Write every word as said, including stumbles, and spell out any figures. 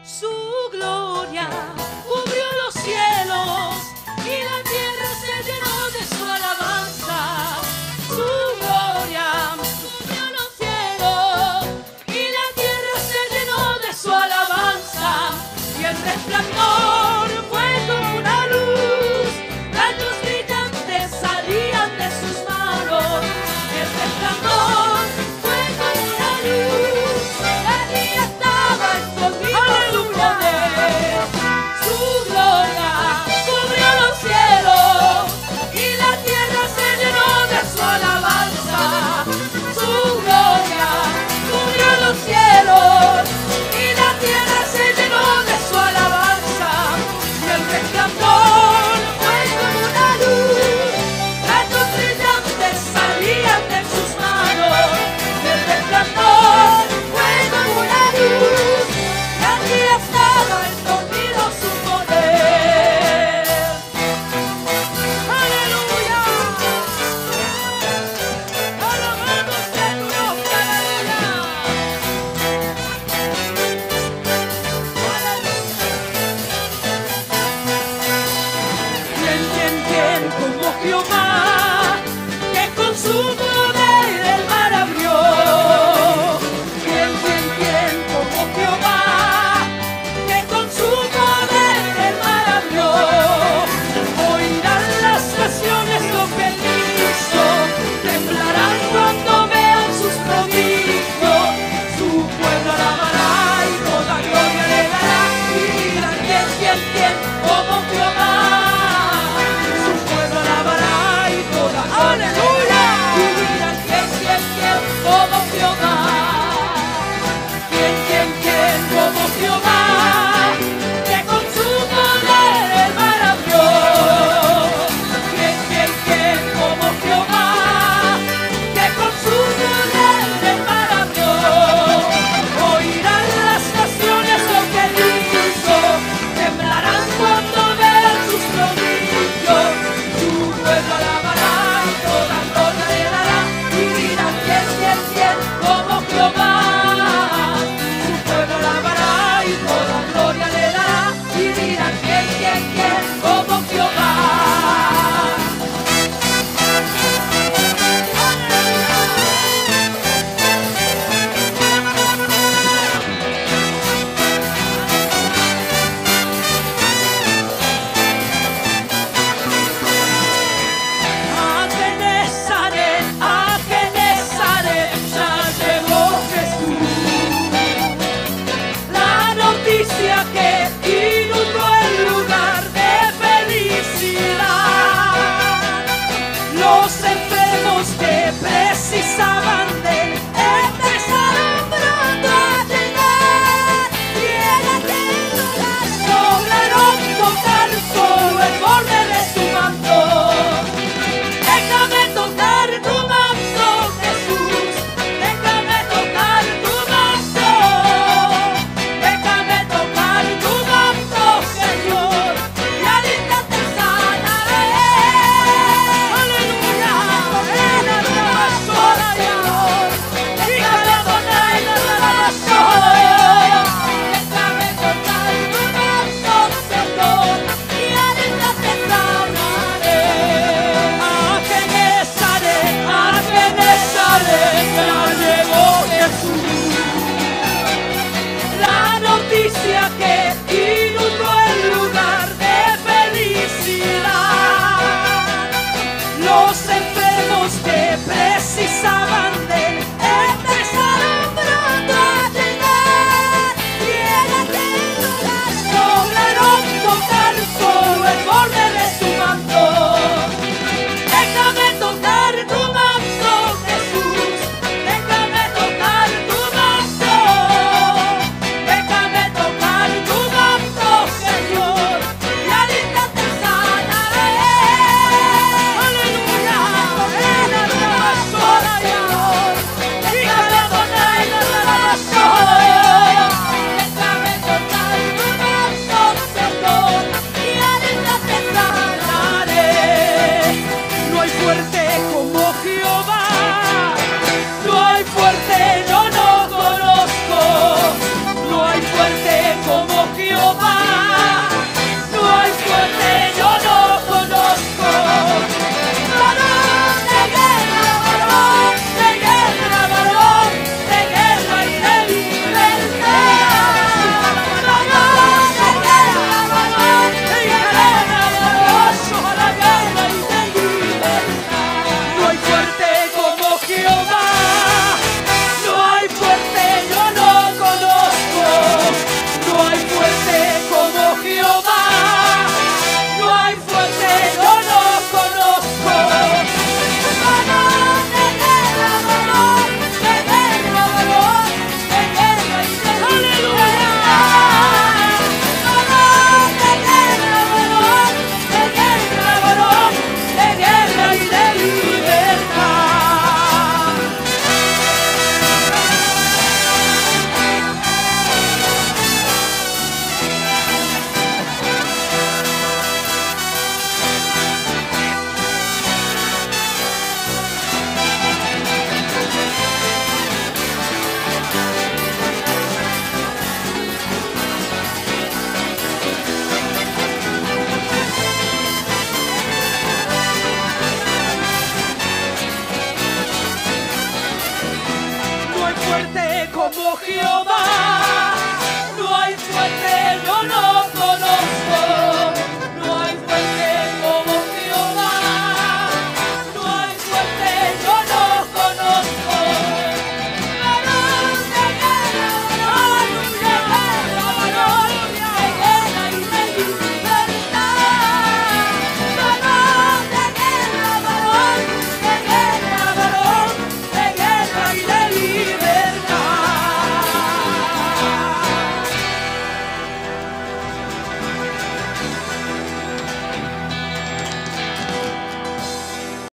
Su gloria cubrió los cielos y la tierra se llenó de su alabanza. Su gloria cubrió los cielos y la tierra se llenó de su alabanza. Y el resplandor fue como una luz, rayos brillantes salían de sus manos. El resplandor fue como una luz, allí estaba escondido su poder. Su gloria cubrió los cielos y la tierra se llenó de su alabanza. Su gloria cubrió los cielos y la tierra se llenó de su alabanza. Y el resplandor fue como una luz, rayos brillantes salían de sus manos. El resplandor fue como una luz, y allí estaba escondido su poder. ¡Aleluya! ¡Alabamos el nombre! ¿Quién, quién, quién como Jehová, que con su poder el mar abrió? ¿Quién, quién, quién como Jehová, que con su poder el mar abrió? Oirán las naciones lo que él hizo, temblarán cuando vean sus prodigios. Su pueblo alabará y toda gloria le dará, y dirán: ¿quién, quién, quién como Jehová? Su pueblo alabará y toda aleluya, y dirán: ¿quién, quién, quién como Jehová? ¿Quién, quién, quién como Jehová, que con su poder el mar abrió? ¿Quién, quién, quién como Jehová, que con su poder el mar abrió? Oirán las naciones lo que él hizo, temblarán cuando vean sus prodigios. Su pueblo alabará y toda gloria le dará, y dirán: ¿quién, quién, quién como Jehová? Su pueblo alabará y toda gloria le dará, y dirán: ¿quién, quién, quién como Jehová? A Genezaret, a Genezaret ya llegó Jesús. La noticia que inundó el lugar de felicidad. Los enfermos que precisaban de él empezaron pronto a llegar. Y en aquel lugar lograron tocar solo el borde de su manto. Déjame tocar tu manto, Jesús, déjame tocar tu manto, déjame tocar tu manto, Señor, y al instante sanaré. Aleluya, ven a la pastora, Señor, déjame tocar tu manto, déjame tocar tu manto, Señor, y al instante sanaré. A Genezaret, a Genezaret ya llegó Jesús. La noticia que